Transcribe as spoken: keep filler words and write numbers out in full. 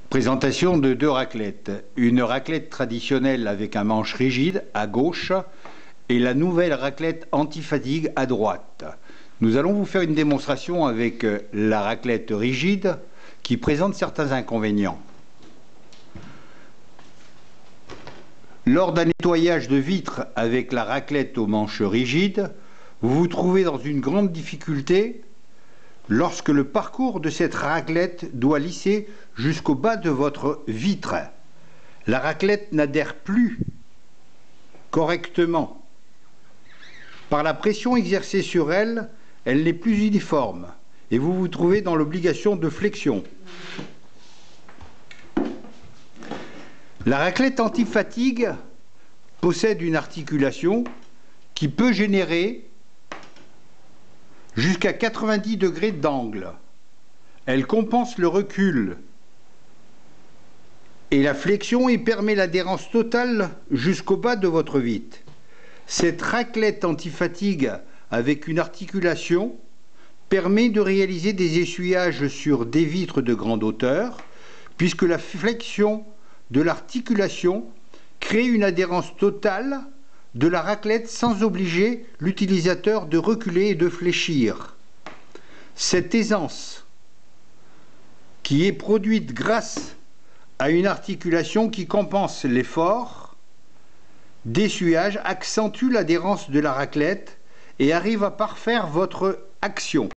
Présentation de deux raclettes. Une raclette traditionnelle avec un manche rigide à gauche et la nouvelle raclette anti-fatigue à droite. Nous allons vous faire une démonstration avec la raclette rigide qui présente certains inconvénients. Lors d'un nettoyage de vitre avec la raclette aux manches rigides, vous vous trouvez dans une grande difficulté lorsque le parcours de cette raclette doit lisser jusqu'au bas de votre vitre. La raclette n'adhère plus correctement. Par la pression exercée sur elle, elle n'est plus uniforme et vous vous trouvez dans l'obligation de flexion. La raclette anti-fatigue possède une articulation qui peut générer jusqu'à quatre-vingt-dix degrés d'angle. Elle compense le recul et la flexion et permet l'adhérence totale jusqu'au bas de votre vitre. Cette raclette anti-fatigue avec une articulation permet de réaliser des essuyages sur des vitres de grande hauteur puisque la flexion de l'articulation crée une adhérence totale de la raclette sans obliger l'utilisateur de reculer et de fléchir. Cette aisance qui est produite grâce à une articulation qui compense l'effort d'essuyage accentue l'adhérence de la raclette et arrive à parfaire votre action.